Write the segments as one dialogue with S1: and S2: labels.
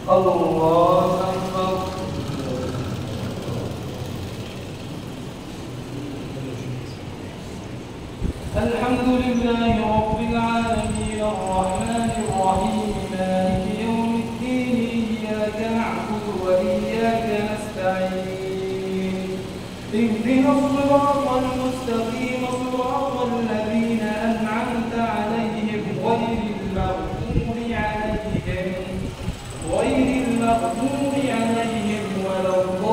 S1: الله أكبر. الحمد لله رب العالمين الرحمن الرحيم مالك يوم الدين إياك نعبد وإياك نستعين اهدنا الصراط المستقيم صراط الذين أنعمت عليهم غير المغضوب عليهم ولا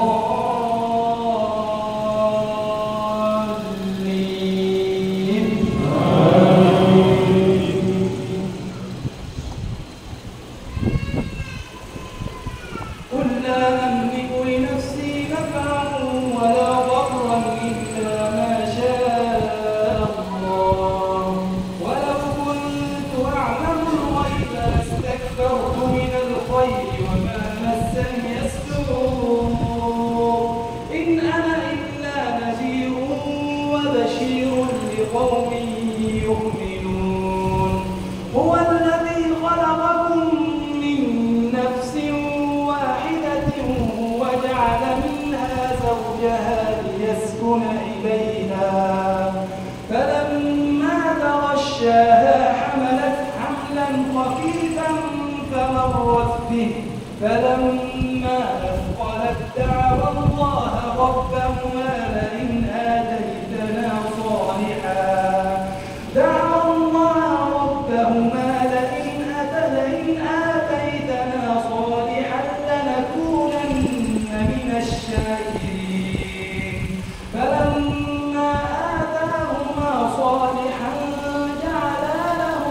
S1: الضالين. قل لا أملك لنفسي نفعا ولا ضرا إلا ما شاء الله ولو كنت أعلم الغيب لاستكثرت من الخير وما مسني السوء إن أنا إلا نذير وبشير لقوم يؤمنون. هو الذي خلقكم من نفس واحدة وجعل منها زوجها ليسكن إليها فلما تغشاها حملت حملا خفيفا فمرت به فلما أثقلت دعوا الله ربهما لئن آتيتنا صالحا لنكونن من الشاكرين. فلما آتاهما صالحا جعلا له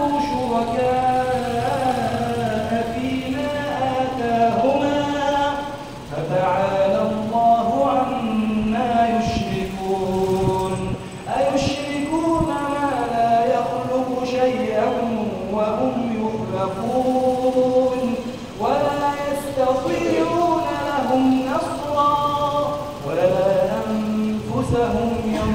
S1: شركاء فيما آتاهما فتعالى الله عما يشركون. أيشركون ما لا يخلق شيئا وهم يخلقون ولا يستطيعون لهم نصرا ولا أنفسهم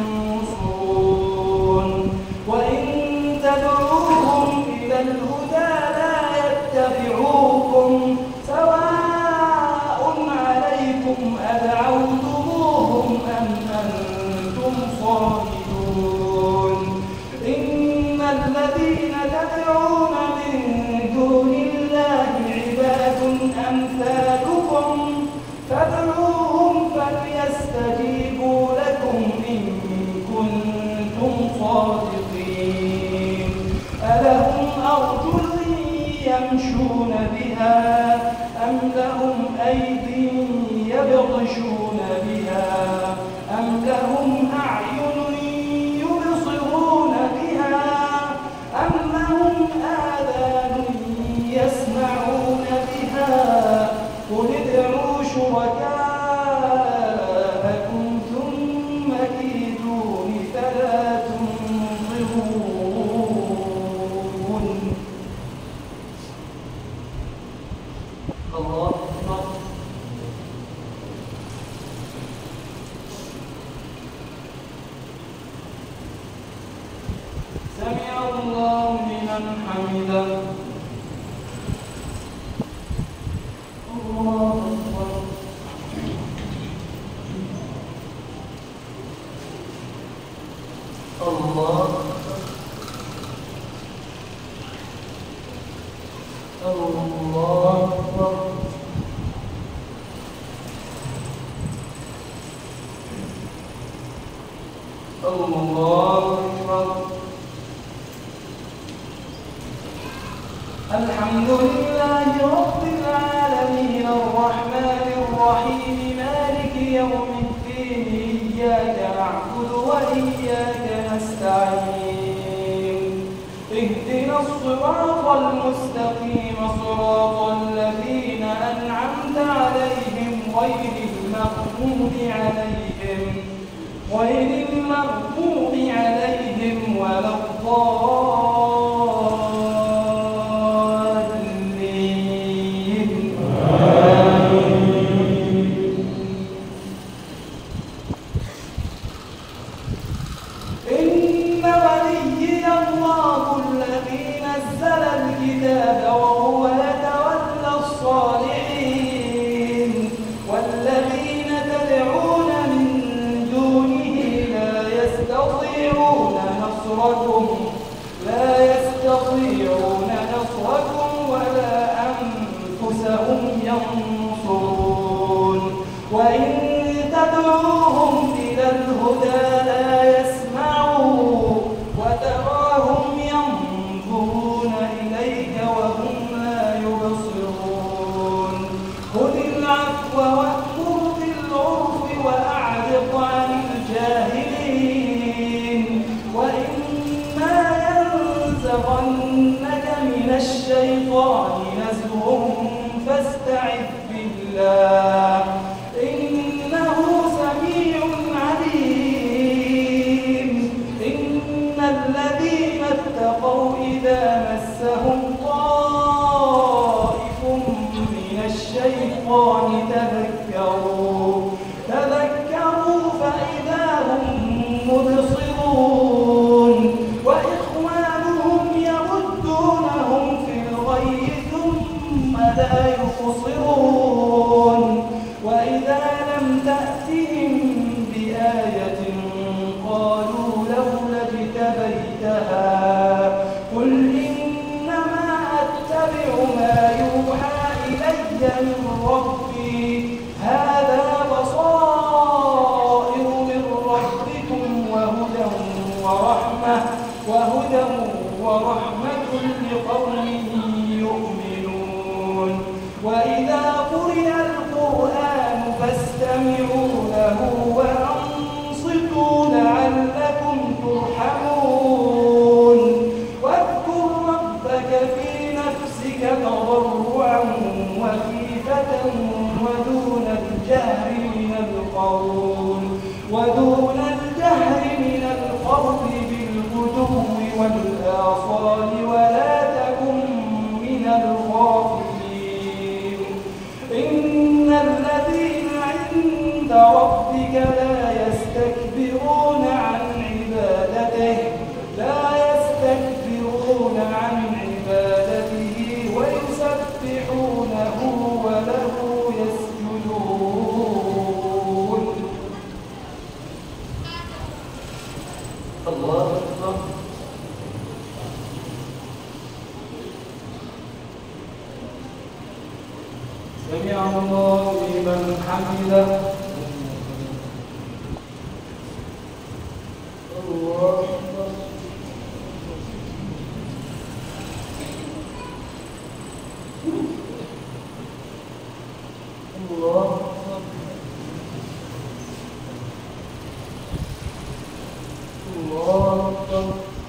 S1: ينصرون. وإن تدعوهم إلى الهدى لا يتبعوكم سواء عليكم أدعوتموهم أم أنتم صامتون. إن الذين تدعون من دون الله عباد أمثالكم فادعوهم فليستجيبوا لكم إن كنتم صادقين. ألهم أرجل يمشون بها أم لهم أيدي يبطشون بها أم لهم أعين يبصرون بها أم لهم آذان يسمعون بها قل ادعوا شركاءكم ثم كيدون فلا تنظرون. الله أكبر. سمع الله لمن حمده. الله أكبر. الله أكبر. الله أكبر. الله أكبر. الحمد لله رب العالمين الرحمن الرحيم مالك يوم الدين إياك نعبد وإياك نستعين اهدنا الصراط المستقيم صراط الذين أنعمت عليهم غير المغضوب عليهم ولا الضالين. إن وليي الله الذي نزل الكتاب وهو يتولى الصالحين. الشيطان نزغ فاستعذ بالله إنه سميع عليم. إن الذين اتقوا إذا مسهم طائف من الشيطان تذكروا فإذا هم مبصرون وإخوانهم يمدونهم في الغي ثم لا يقصرون وإذا لم تأتهم بآية قالوا لولا اجتبيتها قل إنما أتبع ما يوحى إلي من ربي هذا بصائر من ربكم وهدى ورحمة لقوم يؤمنون. وإذا قرئ القرآن فاستمعوا له وأنصتوا لعلكم ترحمون. واذكر ربك في نفسك تضرعا وخيفة ودون الجهر من القول بالغدو والآصال ولا تكن من الغافلين. إن الذين عند ربك لا يستكبرون عن عبادته ويسبحونه وله يسجدون. الله أكبر. سمع الله لمن حمده. الله أكبر. الله أكبر. الله أكبر.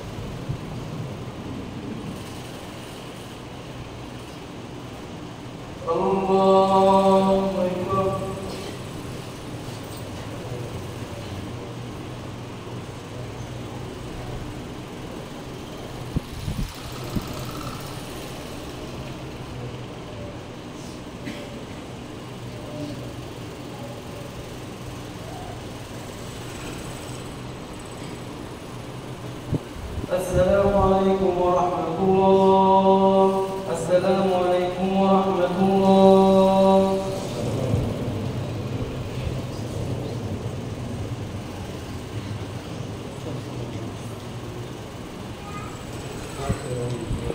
S1: الله أكبر. السلام